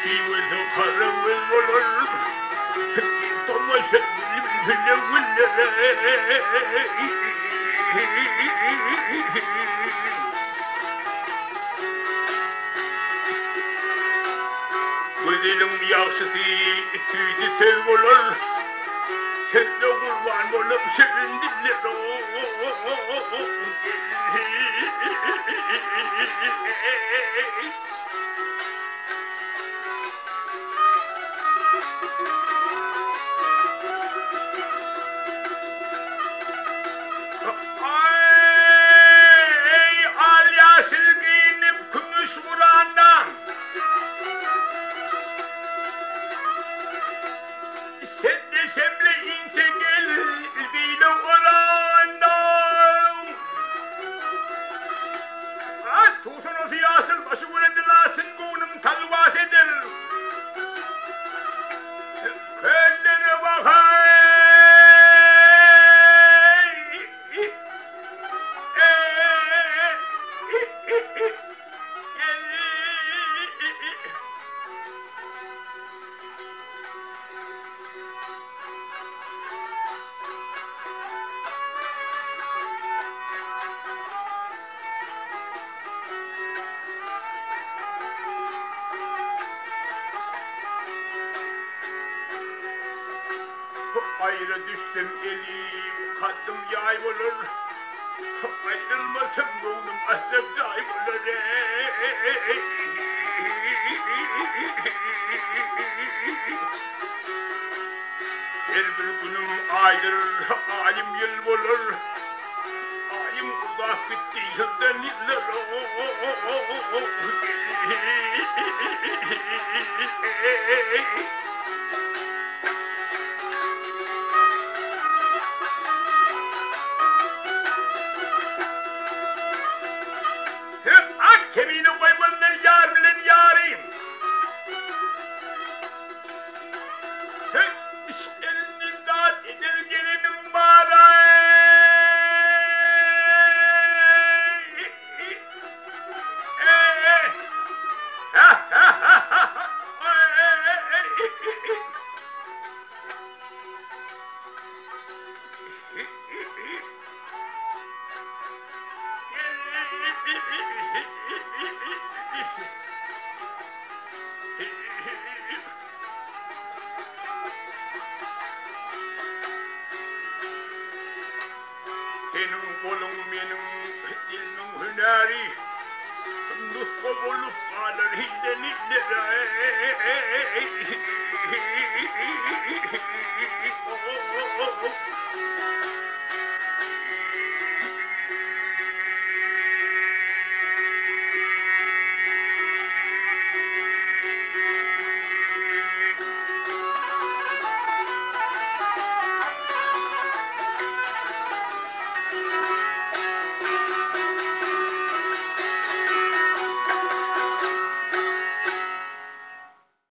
Siwelo karawel Thomas William Yaxati Tuji Silver Said the one will up seven Ayrı düştüm elim, kaddım yay olur. Ayrılmasam ruhum azap cay olur. Her bir günüm aydır, ayım yıl olur. Ayım uzak gitti yıldan yıllar. Kemine koymalılar yar bilen yarayım. Elinin dağıt eder gelinim bana. Senin kolun benim dilmin hüneri Nusko bulup alır hilden illere